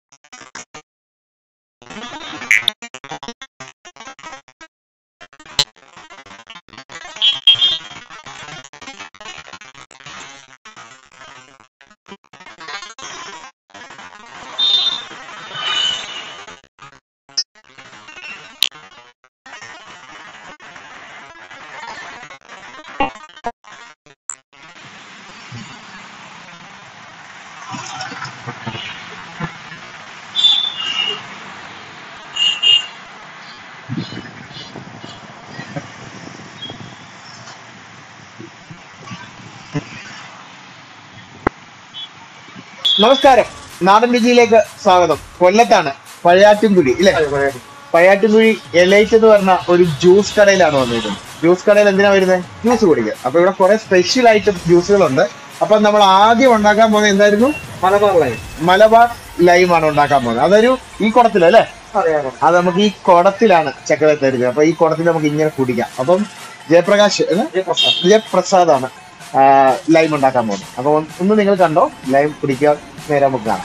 നമസ്കാരം, നാടൻ രുചിയിലേക്ക് സ്വാഗതം. കൊല്ലത്താണ്, പഴയാറ്റുംകുഴി ഇല്ലേ? പഴയാറ്റുംകുഴി എലൈറ്റ് എന്ന് പറഞ്ഞ ഒരു ജ്യൂസ് കടയിലാണ് വന്നിരിക്കുന്നത്. ജ്യൂസ് കടയിൽ എന്തിനാ വരുന്നത്? ജ്യൂസ് കുടിക്കുക. അപ്പൊ ഇവിടെ കുറെ സ്പെഷ്യൽ ഐറ്റം ജ്യൂസുകളുണ്ട്. അപ്പൊ നമ്മൾ ആദ്യം ഉണ്ടാക്കാൻ പോകുന്നത് എന്തായിരുന്നു? മലബാർ ലൈമാണ് ഉണ്ടാക്കാൻ പോകുന്നത്. അതൊരു ഈ കുടത്തിലല്ലേ? അത് നമുക്ക് ഈ കുടത്തിലാണ് ചക്കര തരുന്നത്. അപ്പൊ ഈ കുടത്തിൽ നമുക്ക് ഇങ്ങനെ കുടിക്കാം. അപ്പം ജയപ്രസാദാണ് ലൈം ഉണ്ടാക്കാൻ പോകുന്നത്. അപ്പൊ ഒന്ന് നിങ്ങൾ കണ്ടോ, ലൈം കുടിക്കാൻ നേരെ നമുക്ക് കാണാം.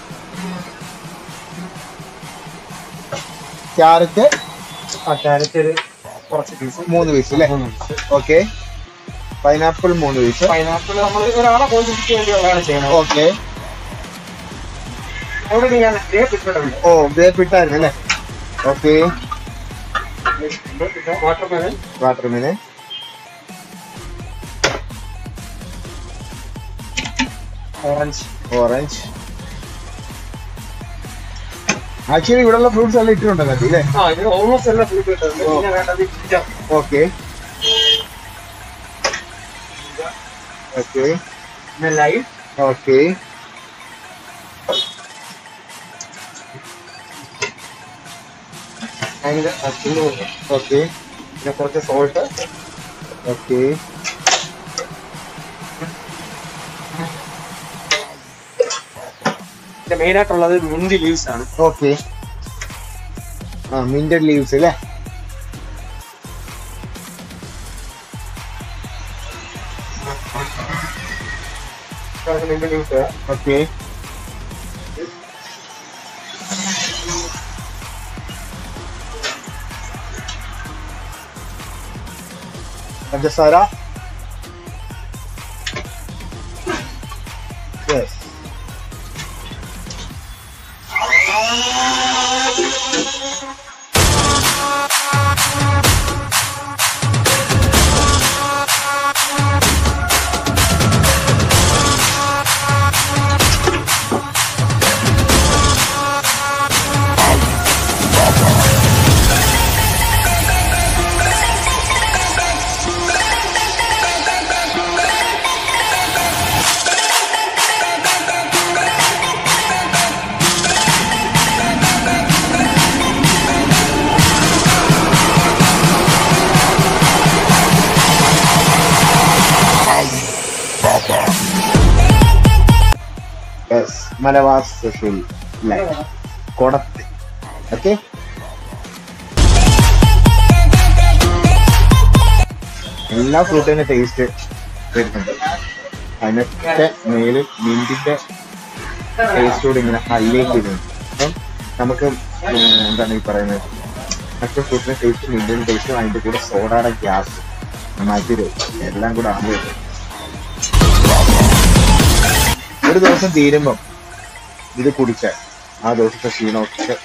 ക്യാരറ്റ് 3 പീസ് അല്ലേ? ഓക്കെ. Pineapple 3 piece. പൈനാപ്പിൾ നമ്മൾ ഒരാളെ ക്വാണ്ടിറ്റിക്ക് വേണ്ടിയുള്ളതാണ് ചെയ്യുന്നത്. ഓക്കെ. ഓ ഗ്രേപ്പ് ഇട്ടായിരുന്നു അല്ലേ? ഓക്കെ. Watermelon orange. ആക്ച്വലി ഇവിടെയുള്ള ഫ്രൂട്ട്സ് എല്ലാം ഇട്ടിട്ടുണ്ടല്ലോ അല്ലേ? ഓൾമോസ്റ്റ് എല്ലാ ഫ്രൂട്ട് ഇട്ടുണ്ട്. Okay okay lime. Okay. Okay. പിന്നെ കുറച്ച് സോൾട്ട്. ഓക്കെ. മെയിൻ ആയിട്ടുള്ളത് മിന്റ് ലീവ്സ് ആണ്. ഓക്കെ. മിന്റഡ് ലീവ്സ് അല്ലേ? Mint leaves. ഓക്കെ. പഞ്ചസാര. യെസ്. മലബാർ സ്പെഷ്യൽ ലൈം കൊടത്ത്. ഓക്കെ. എല്ലാ ഫ്രൂട്ടിന്റെ ടേസ്റ്റ് വരുന്നുണ്ട്. അതിനൊക്കെ മേലിൽ മിന്റിന്റെ ടേസ്റ്റ് കൂടി ഇങ്ങനെ ഹൈലൈറ്റ് ചെയ്യുന്നുണ്ട്. അപ്പം നമുക്ക് എന്താണ് ഈ പറയുന്നത്, മറ്റു ഫ്രൂട്ടിന്റെ ടേസ്റ്റ്, മിന്റിന്റെ ടേസ്റ്റും അതിന്റെ കൂടെ സോഡയുടെ ഗ്യാസ്, മധുരം എല്ലാം കൂടെ ആണ്. ഒരു ദിവസം തീരുമ്പം ഇത് കുടിച്ചാൽ ആ ദിവസത്തെ ക്ഷീണമൊക്കെ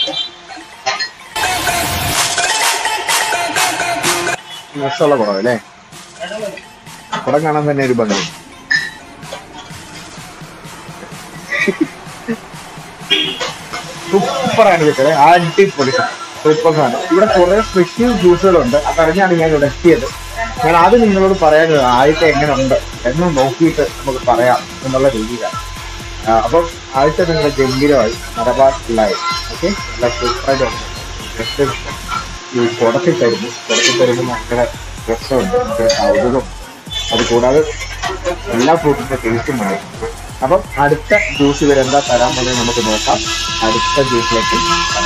രസമുള്ള കുടം അല്ലേ? കുടം കാണാൻ തന്നെ ഒരു ഭംഗി. സൂപ്പറാണ് കിട്ടത്. അടിപൊളി സൂപ്പർ സാധനം. ഇവിടെ കുറെ സ്പെഷ്യൽ ജ്യൂസുകളുണ്ട്. അതറിഞ്ഞാണ് ഞാൻ ഇവിടെ എത്തിയത്. ഞാൻ ആദ്യം നിങ്ങളോട് പറയാൻ ആദ്യത്തെ എങ്ങനെ ഉണ്ട് എന്ന് നോക്കിയിട്ട് നമുക്ക് പറയാം എന്നുള്ള രീതിയിലാണ്. അപ്പം ആദ്യത്തെ നിങ്ങളുടെ ഗംഭീരമായി മലബാർ ലൈം. ഓക്കെ. നല്ല സൂപ്പറായിട്ടുണ്ട്. ജസ്റ്റ് ഈ കുടത്തിൽ തരുമ്പോൾ നമ്മുടെ രസമുണ്ട്, നമ്മുടെ കൗതുകം. അതുകൂടാതെ എല്ലാ ഫ്രൂട്ടിന്റെ ടേസ്റ്റും മാറി. അപ്പം അടുത്ത ജ്യൂസ് ഇവരെന്താ തരാൻ പോകുന്നത് നമുക്ക് നോക്കാം. അടുത്ത ജ്യൂസിലേക്ക്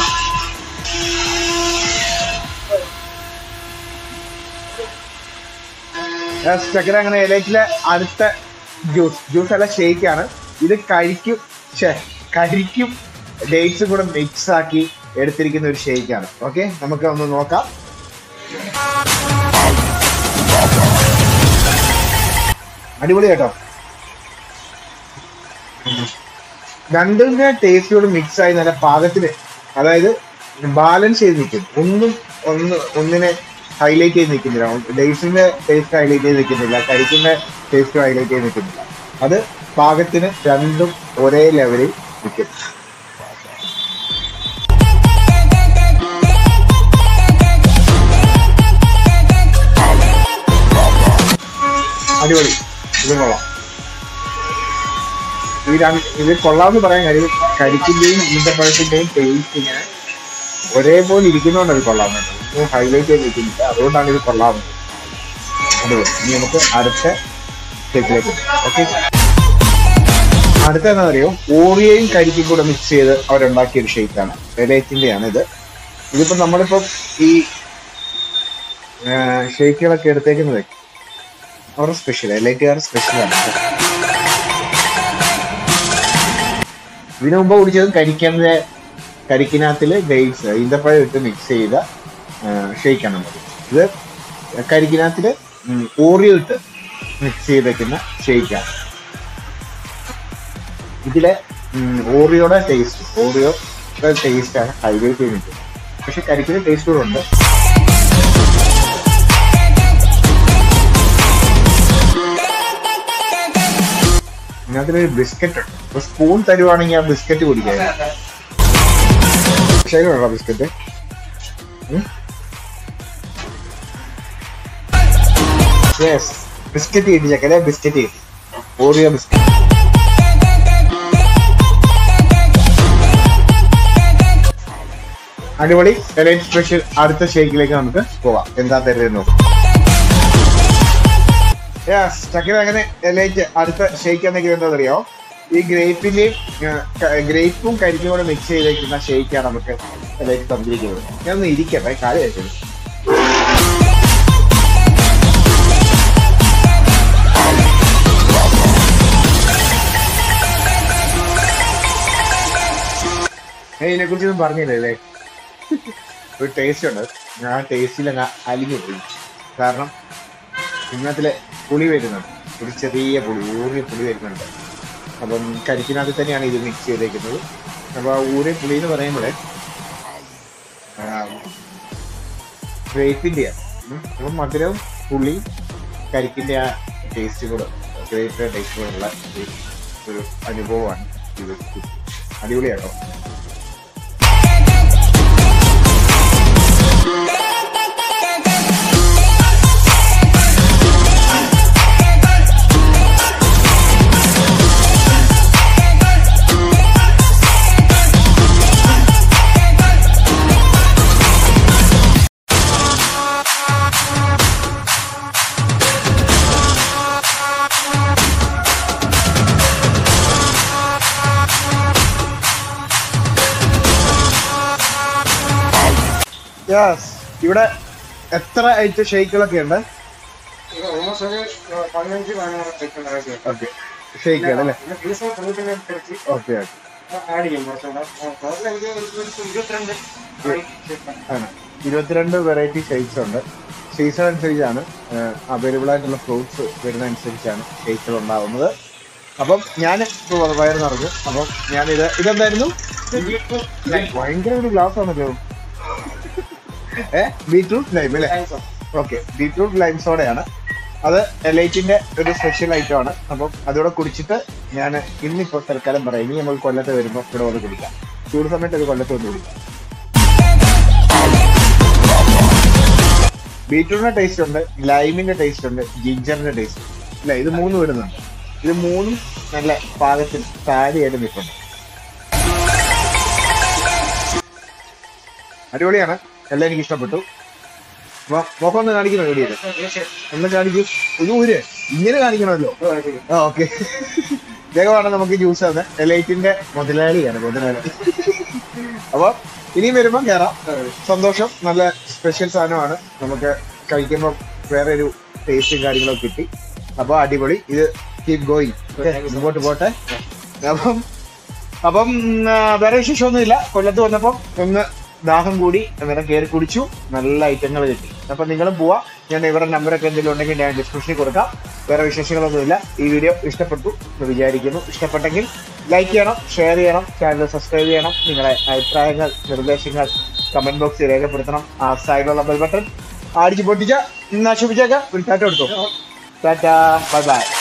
ചക്കര. അങ്ങനെ ഇലയിലെ അടുത്ത ജ്യൂസ് അല്ല, ഷേക്കാണ് ഇത്. കരിക്കും ഡേറ്റ്സും കൂടെ മിക്സ് ആക്കി എടുത്തിരിക്കുന്ന ഒരു ഷേക്കാണ്. ഓക്കെ, നമുക്ക് ഒന്ന് നോക്കാം. അടിപൊളി കേട്ടോ. രണ്ടിന്റെ ടേസ്റ്റോട് മിക്സ് ആയി നല്ല പാകത്തിന്, അതായത് ബാലൻസ് ചെയ്ത് നിൽക്കും. ഒന്നിനെ ഹൈലൈറ്റ് ചെയ്ത് നിൽക്കുന്നില്ല. ഡേറ്റ്സിന്റെ ടേസ്റ്റ് ഹൈലൈറ്റ് ചെയ്ത് നിൽക്കുന്നില്ല, കരിക്കിന്റെ ടേസ്റ്റ് ഹൈലൈറ്റ് ചെയ്ത് നിൽക്കുന്നില്ല. അത് പാകത്തിന് രണ്ടും ഒരേ ലെവലിൽ നിൽക്കും. അടിപൊളി, ഇത് കൊള്ളാം. ഇത് കൊള്ളാമെന്ന് പറയാൻ കാര്യം കരിക്കിന്റെയും ഈന്തപ്പഴത്തിന്റെയും ടേസ്റ്റ് ഇങ്ങനെ ഒരേപോലെ ഇരിക്കുന്നതുകൊണ്ട് അത് കൊള്ളാമെന്നുണ്ട്. ഒന്നും ഹൈലൈറ്റ് ചെയ്ത് നിൽക്കുന്നില്ല, അതുകൊണ്ടാണ് ഇത് കൊള്ളാമെന്നത്. അടിപൊളി. ഇനി നമുക്ക് അടുത്ത ഷേക്കിലേക്ക്. ഓക്കെ, അടുത്ത എന്താ പറയുക, ഓറിയയും കരിക്കും കൂടെ മിക്സ് ചെയ്ത് അവരുണ്ടാക്കിയ ഒരു ഷേക്കാണ്. എലൈറ്റിന്റെയാണ് ഇത്. ഇതിപ്പോ നമ്മളിപ്പം ഈ ഷേക്കുകളൊക്കെ എടുത്തേക്കുന്നത് അവരുടെ സ്പെഷ്യൽ, എലൈറ്റുകാരുടെ സ്പെഷ്യലാണ്. ഇതിനു മുമ്പ് കുടിച്ചത് കരിക്കിനകത്തില് ഡേറ്റ്സ് ഈന്തപ്പഴം ഇട്ട് മിക്സ് ചെയ്ത ഷേക്കാണ് നമുക്ക്. ഇത് കരിക്കിനകത്തില് ഓറിയോ ഇട്ട് മിക്സ് ചെയ്തേക്കുന്ന ഷേക്കാണ്. ഇതിലെ ഓറിയോയുടെ ടേസ്റ്റാണ് ഹൈലൈറ്റ് ചെയ്തിട്ട്, പക്ഷെ കരിക്കിന്റെ ടേസ്റ്റ് കൂടെ ഉണ്ട്. ഇതിനകത്തൊരു ബിസ്ക്കറ്റ് ഉണ്ട്. ഇപ്പൊ സ്പൂൺ തരുവാണെങ്കിൽ ആ ബിസ്ക്കറ്റ് കുടിക്കാനാണ്. ശരിയാണോ ബിസ്ക്കറ്റ്? യെസ്, ബിസ്ക്കറ്റ് കിട്ടി ചക്കലെ, ബിസ്ക്കറ്റ് കിട്ടി, ഓറിയോ ബിസ്ക്കറ്റ്. അടിപൊളി. എലൈറ്റ് സ്പെഷ്യൽ അടുത്ത ഷേക്കിലേക്ക് നമുക്ക് പോവാം. എന്താ തരുന്നു ചക്കര. അങ്ങനെ എലൈറ്റ് അടുത്ത ഷേക്ക് എന്തെങ്കിലും എന്താണെന്നറിയോ, ഈ ഗ്രേപ്പും കരിക്കും കൂടെ മിക്സ് ചെയ്തേക്കുന്ന ഷേക്കാണ് നമുക്ക് എലൈറ്റ് തന്നിരിക്കുന്നത്. ഞാൻ ഒന്ന് ഇരിക്കട്ടെ, കാര്യം കഴിച്ചത്. ഇതിനെ കുറിച്ചൊന്നും പറഞ്ഞില്ലേ? ഒരു ടേസ്റ്റ് ഉണ്ട്. ഞാൻ ആ ടേസ്റ്റിൽ അങ്ങ് അലിഞ്ഞു പോയി. കാരണം ഇന്നത്തിലെ പുളി വരുന്നുണ്ട്, ഒരു ചെറിയ പുളി, ഊറിയ പുളി വരുന്നുണ്ട്. അപ്പം കരിക്കിനകത്ത് തന്നെയാണ് ഇത് മിക്സ് ചെയ്തേക്കുന്നത്. അപ്പൊ ആ ഊറിയ പുളി എന്ന് പറയുമ്പോഴേ ഗ്രേപ്പിന്റെയാണ്. അപ്പം മധുരവും പുളിയും കരിക്കിന്റെ ആ ടേസ്റ്റ് കൂടെ, ഗ്രേപ്പിന്റെ ടേസ്റ്റ് കൂടെ ഉള്ള ഒരു അനുഭവമാണ് ഇത്. അടിപൊളിയാട്ടോ. ഇവിടെ എത്ര ഐറ്റം ഷേക്കുകളൊക്കെ ഉണ്ട്? ഷേക്കുകൾ അല്ലേ? ഓക്കെ, 22 വെറൈറ്റി ഷേക്സ് ഉണ്ട്. സീസൺ അനുസരിച്ചാണ് അവൈലബിൾ ആയിട്ടുള്ള ഫ്രൂട്ട്സ് വരുന്ന അനുസരിച്ചാണ് ഷേക്കുകൾ ഉണ്ടാവുന്നത്. അപ്പം ഞാൻ വയറ് നിറഞ്ഞു. അപ്പം ഇതെന്തായിരുന്നു? ഭയങ്കര ഒരു ഗ്ലാസ് ആണല്ലോ. ബീറ്റ്റൂട്ട് ലൈം അല്ലേ? ഓക്കെ, ബീറ്റ്റൂട്ട് ലൈം സോഡയാണ് അത്. എലൈറ്റിന്റെ ഒരു സ്പെഷ്യൽ ഐറ്റം ആണ്. അപ്പം അതോടെ കുടിച്ചിട്ട് ഞാൻ ഇന്നിപ്പോ തൽക്കാലം പറയാം. ഇനി നമ്മൾ കൊല്ലത്ത് വരുമ്പോൾ ഇവിടെ വന്ന് കുടിക്കാം. ചൂട് സമയത്ത് ഒരു കൊല്ലത്ത് വന്ന് കുടിക്കാം. ബീറ്റ്റൂട്ടിന്റെ ടേസ്റ്റ് ഉണ്ട്, ലൈമിന്റെ ടേസ്റ്റ് ഉണ്ട്, ജിഞ്ചറിന്റെ ടേസ്റ്റ് ഉണ്ട്. ഇല്ല, ഇത് മൂന്നും ഇടുന്നുണ്ട്. ഇത് മൂന്നും നല്ല പാകത്തിൽ താടിയായിട്ട് നിൽക്കുന്നുണ്ട്. അടിപൊളിയാണ്, എല്ലാം എനിക്ക് ഇഷ്ടപ്പെട്ടു. മുഖം ഒന്ന് കാണിക്കണോ? എവിടെയല്ലേ ഒന്ന് കാണിക്കൂ. ഊര് ഇങ്ങനെ കാണിക്കണമല്ലോ. ഓക്കെ, വേഗമാണ് നമുക്ക് ജ്യൂസ് തന്നെ. എലൈറ്റിന്റെ മുതലാളിയാണ് മുതലാളി. അപ്പൊ ഇനിയും വരുമ്പോ കയറാം. സന്തോഷം. നല്ല സ്പെഷ്യൽ സാധനമാണ്. നമുക്ക് കഴിക്കുമ്പോൾ വേറെ ഒരു ടേസ്റ്റും കാര്യങ്ങളൊക്കെ കിട്ടി. അപ്പൊ അടിപൊളി. ഇത് കീപ് ഗോയിങ്, മുമ്പോട്ട് പോട്ടെ. അപ്പം അപ്പം വേറെ വിശേഷമൊന്നുമില്ല. കൊല്ലത്ത് വന്നപ്പോൾ ഒന്ന് ദാഹം കൂടി അന്നേരം കയറി കുടിച്ചു, നല്ല ഐറ്റങ്ങൾ കിട്ടി. അപ്പൊ നിങ്ങളും പോവാ. ഞാൻ ഇവരുടെ നമ്പറൊക്കെ എന്തെങ്കിലും ഉണ്ടെങ്കിൽ ഞാൻ ഡിസ്ക്രിപ്ഷനിൽ കൊടുക്കാം. വേറെ വിശേഷങ്ങളൊന്നുമില്ല. ഈ വീഡിയോ ഇഷ്ടപ്പെട്ടു എന്ന് വിചാരിക്കുന്നു. ഇഷ്ടപ്പെട്ടെങ്കിൽ ലൈക്ക് ചെയ്യണം, ഷെയർ ചെയ്യണം, ചാനൽ സബ്സ്ക്രൈബ് ചെയ്യണം. നിങ്ങളുടെ അഭിപ്രായങ്ങൾ, നിർദ്ദേശങ്ങൾ കമന്റ് ബോക്സിൽ രേഖപ്പെടുത്തണം. ആ സൈഡിലുള്ള ബെൽ ബട്ടൺ അടിച്ചു പൊട്ടിച്ച നശിപ്പിച്ചേക്കാം. ഒരു ടാറ്റ കൊടുത്തു. Tata, bye by.